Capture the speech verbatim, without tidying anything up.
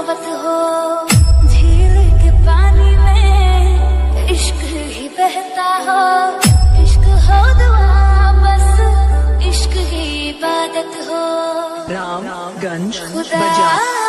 मोहब्बत हो। झील के पानी में इश्क ही बहता हो, इश्क हो दुआ बस, इश्क ही इबादत हो। रामगंज खुदा